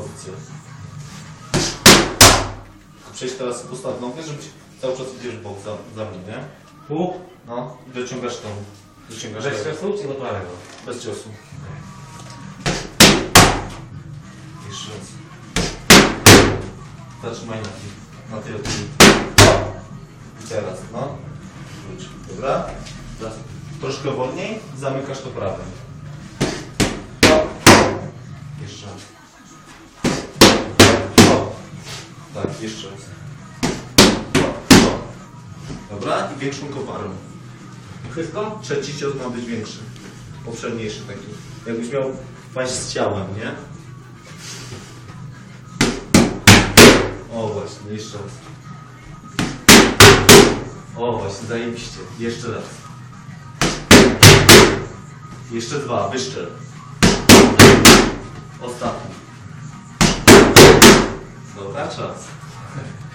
pozycję. Przejdź teraz, postaw nogę, żebyś cały czas idziesz w bok za mnie, nie? Tu? No, i dociągasz tą. Dociągasz Bez tego. ciosu czy do prawego? Bez ciosu. Jeszcze raz. Zatrzymaj na tyle. I teraz, no. Wróć. Dobra? Teraz troszkę wolniej. Zamykasz to prawym. Jeszcze raz. Tak, jeszcze raz. Dobra? I większą koparą. Wszystko? Trzeci cios ma być większy. Obszerniejszy taki. Jakbyś miał paść z ciałem, nie? O właśnie, jeszcze raz. O właśnie, zajebiście. Jeszcze raz. Jeszcze dwa, wyszczel. Ostatni. Dobra, czas.